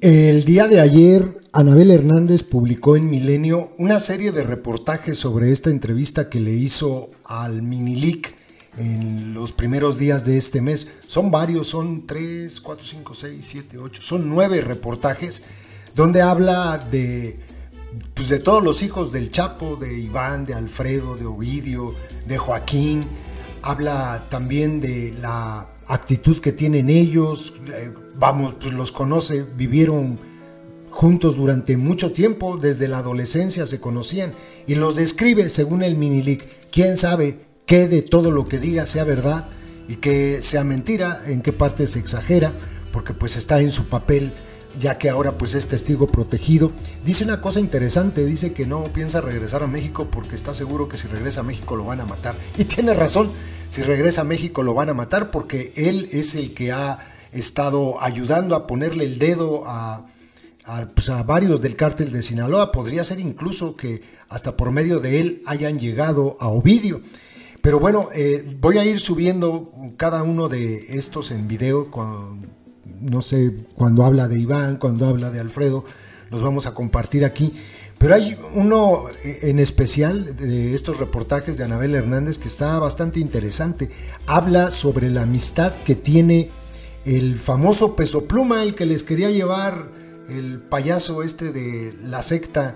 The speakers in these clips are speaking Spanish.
El día de ayer, Anabel Hernández publicó en Milenio una serie de reportajes sobre esta entrevista que le hizo al Minilic en los primeros días de este mes. Son varios, son 3, 4, 5, 6, 7, 8, son 9 reportajes donde habla de todos los hijos del Chapo, de Iván, de Alfredo, de Ovidio, de Joaquín. Habla también de la actitud que tienen ellos, los conoce, vivieron juntos durante mucho tiempo, desde la adolescencia se conocían, y los describe según el Minilic. Quién sabe qué de todo lo que diga sea verdad y que sea mentira, en qué parte se exagera, porque pues está en su papel, ya que ahora pues es testigo protegido. Dice una cosa interesante, dice que no piensa regresar a México porque está seguro que si regresa a México lo van a matar, y tiene razón. Si regresa a México lo van a matar porque él es el que ha estado ayudando a ponerle el dedo a varios del cártel de Sinaloa. Podría ser incluso que hasta por medio de él hayan llegado a Ovidio. Pero bueno, voy a ir subiendo cada uno de estos en video, no sé, cuando habla de Iván, cuando habla de Alfredo, los vamos a compartir aquí. Pero hay uno en especial de estos reportajes de Anabel Hernández que está bastante interesante. Habla sobre la amistad que tiene el famoso Peso Pluma, el que les quería llevar el payaso este de la secta,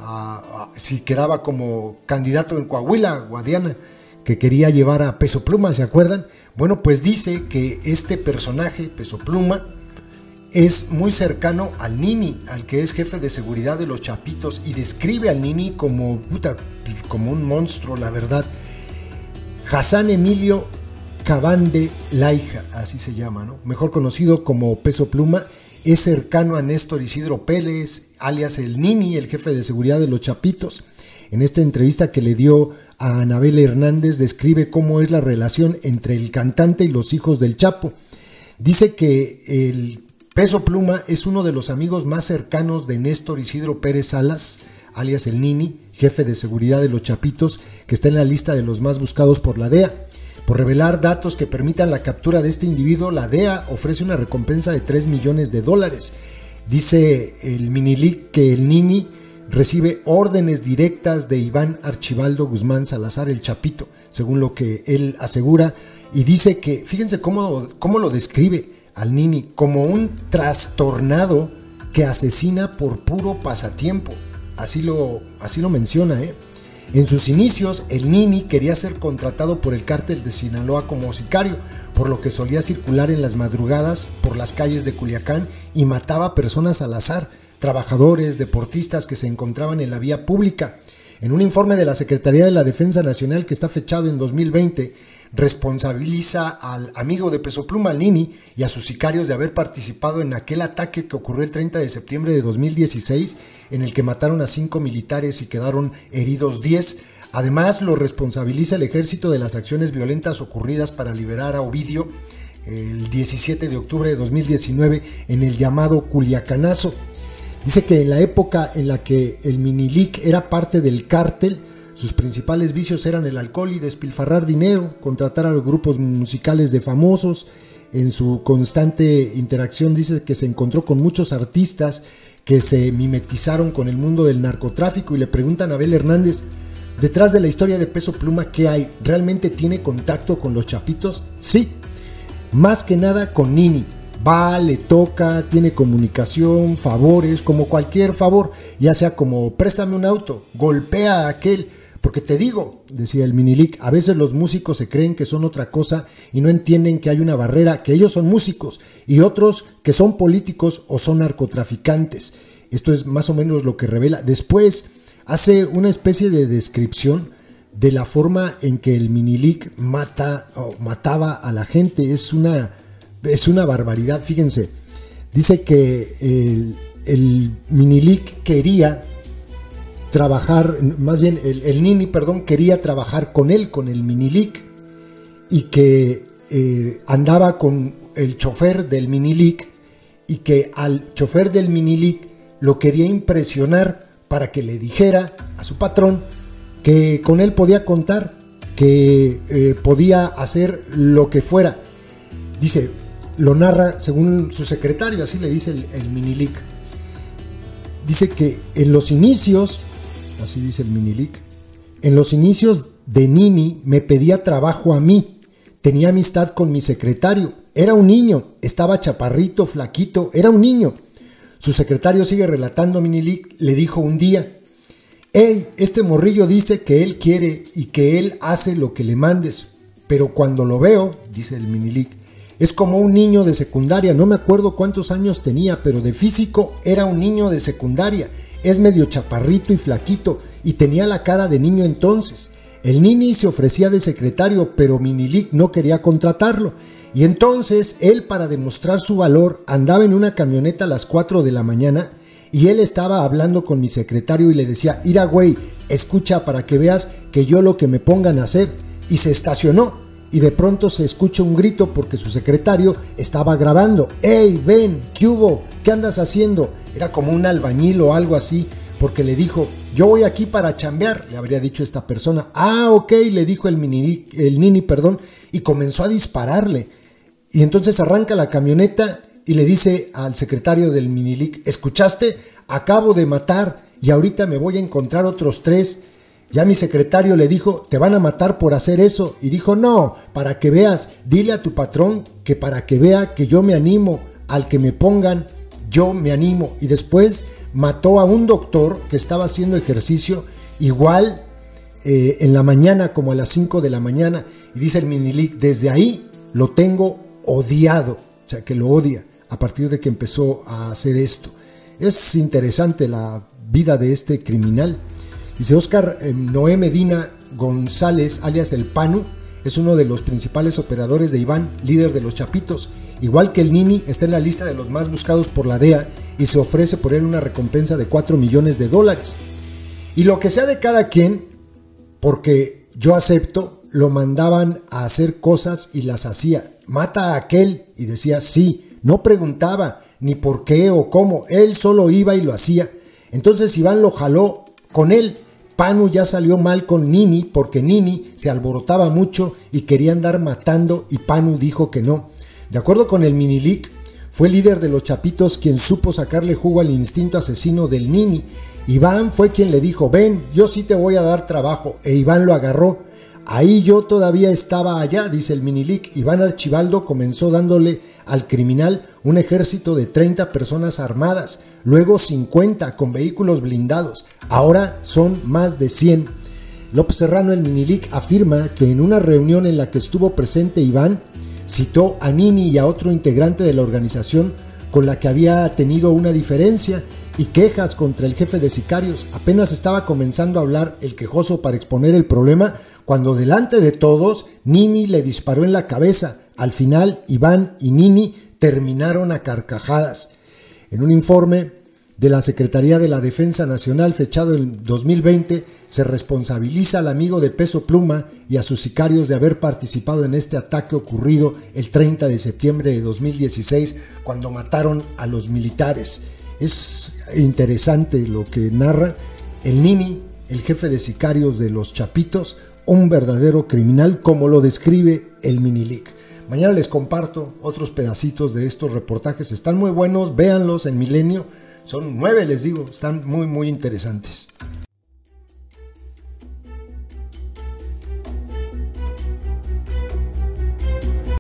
si quedaba como candidato en Coahuila, Guadiana, que quería llevar a Peso Pluma, ¿se acuerdan? Bueno, pues dice que este personaje, Peso Pluma, es muy cercano al Nini, al que es jefe de seguridad de los Chapitos, y describe al Nini como un monstruo, la verdad. Hassan Emilio Cabande Laija, así se llama, ¿no? Mejor conocido como Peso Pluma, es cercano a Néstor Isidro Pérez, alias el Nini, el jefe de seguridad de los Chapitos. En esta entrevista que le dio a Anabel Hernández, describe cómo es la relación entre el cantante y los hijos del Chapo. Dice que el Peso Pluma es uno de los amigos más cercanos de Néstor Isidro Pérez Salas, alias el Nini, jefe de seguridad de los Chapitos, que está en la lista de los más buscados por la DEA. Por revelar datos que permitan la captura de este individuo, la DEA ofrece una recompensa de $3 millones. Dice el Minilic que el Nini recibe órdenes directas de Iván Archibaldo Guzmán Salazar, el Chapito, según lo que él asegura, y dice que, fíjense cómo lo describe al Nini, como un trastornado que asesina por puro pasatiempo. Así lo menciona, ¿eh? En sus inicios, el Nini quería ser contratado por el cártel de Sinaloa como sicario, por lo que solía circular en las madrugadas por las calles de Culiacán y mataba personas al azar, trabajadores, deportistas que se encontraban en la vía pública. En un informe de la Secretaría de la Defensa Nacional que está fechado en 2020, responsabiliza al amigo de Peso Pluma, al Nini, y a sus sicarios de haber participado en aquel ataque que ocurrió el 30 de septiembre de 2016, en el que mataron a 5 militares y quedaron heridos 10. Además, lo responsabiliza el ejército de las acciones violentas ocurridas para liberar a Ovidio el 17 de octubre de 2019 en el llamado Culiacanazo. Dice que en la época en la que el Minilic era parte del cártel, sus principales vicios eran el alcohol y despilfarrar dinero, contratar a los grupos musicales de famosos. En su constante interacción dice que se encontró con muchos artistas que se mimetizaron con el mundo del narcotráfico, y le preguntan a Anabel Hernández, detrás de la historia de Peso Pluma, ¿qué hay? ¿Realmente tiene contacto con los Chapitos? Sí, más que nada con Nini. Va, le toca, tiene comunicación, favores, como cualquier favor, ya sea como préstame un auto, golpea a aquel. Porque te digo, decía el Minilic, a veces los músicos se creen que son otra cosa y no entienden que hay una barrera, que ellos son músicos, y otros que son políticos o son narcotraficantes. Esto es más o menos lo que revela. Después hace una especie de descripción de la forma en que el Minilic mataba a la gente. Es una barbaridad, fíjense. Dice que el Minilic quería trabajar, más bien el Nini, perdón, quería trabajar con él, con el Minilic, y que andaba con el chofer del Minilic, y que al chofer del Minilic lo quería impresionar para que le dijera a su patrón que con él podía contar, que podía hacer lo que fuera. Dice, lo narra según su secretario, así le dice el Minilic. dice que en los inicios, así dice el Minilic, en los inicios de Nini me pedía trabajo a mí, tenía amistad con mi secretario, era un niño, estaba chaparrito, flaquito, era un niño. Su secretario, sigue relatando Minilic, le dijo un día: hey, este morrillo dice que él quiere y que él hace lo que le mandes, pero cuando lo veo, dice el Minilic, es como un niño de secundaria, no me acuerdo cuántos años tenía, pero de físico era un niño de secundaria, es medio chaparrito y flaquito y tenía la cara de niño entonces. El Nini se ofrecía de secretario, pero Minilic no quería contratarlo. Y entonces él, para demostrar su valor, andaba en una camioneta a las 4 de la mañana y él estaba hablando con mi secretario y le decía: ira güey, escucha para que veas que yo lo que me pongan a hacer. Y se estacionó y de pronto se escucha un grito porque su secretario estaba grabando. ¡Ey, ven! ¿Qué hubo? ¿Qué andas haciendo? Era como un albañil o algo así, porque le dijo: yo voy aquí para chambear, le habría dicho esta persona. Ah, ok, le dijo el Nini, y comenzó a dispararle. Y entonces arranca la camioneta y le dice al secretario del Minilic: ¿escuchaste? Acabo de matar y ahorita me voy a encontrar otros 3. Ya mi secretario le dijo: te van a matar por hacer eso. Y dijo: no, para que veas, dile a tu patrón que para que vea que yo me animo, al que me pongan, yo me animo. Y después mató a un doctor que estaba haciendo ejercicio, igual en la mañana, como a las 5 de la mañana. Y dice el Minilic: desde ahí lo tengo odiado, o sea que lo odia a partir de que empezó a hacer esto. Es interesante la vida de este criminal. Dice Oscar Noé Medina González, alias el Panu, es uno de los principales operadores de Iván, líder de los Chapitos. Igual que el Nini, está en la lista de los más buscados por la DEA y se ofrece por él una recompensa de $4 millones. Y lo que sea de cada quien, porque yo acepto, lo mandaban a hacer cosas y las hacía. Mata a aquel, y decía sí, no preguntaba ni por qué o cómo, él solo iba y lo hacía. Entonces Iván lo jaló con él. Panu ya salió mal con Nini porque Nini se alborotaba mucho y quería andar matando y Panu dijo que no. De acuerdo con el Minilic, fue el líder de los Chapitos quien supo sacarle jugo al instinto asesino del Nini. Iván fue quien le dijo: ven, yo sí te voy a dar trabajo, e Iván lo agarró. Ahí yo todavía estaba allá, dice el Minilic. Iván Archibaldo comenzó dándole al criminal un ejército de 30 personas armadas, luego 50 con vehículos blindados, ahora son más de 100. López Serrano, el Minilic, afirma que en una reunión en la que estuvo presente Iván, citó a Nini y a otro integrante de la organización con la que había tenido una diferencia y quejas contra el jefe de sicarios. Apenas estaba comenzando a hablar el quejoso para exponer el problema, cuando delante de todos Nini le disparó en la cabeza. Al final Iván y Nini terminaron a carcajadas. En un informe de la Secretaría de la Defensa Nacional fechado en 2020, se responsabiliza al amigo de Peso Pluma y a sus sicarios de haber participado en este ataque ocurrido el 30 de septiembre de 2016, cuando mataron a los militares. Es interesante lo que narra el Nini, el jefe de sicarios de los Chapitos, un verdadero criminal como lo describe el Minilic. Mañana les comparto otros pedacitos de estos reportajes, están muy buenos, véanlos en Milenio, son 9 les digo, están muy interesantes.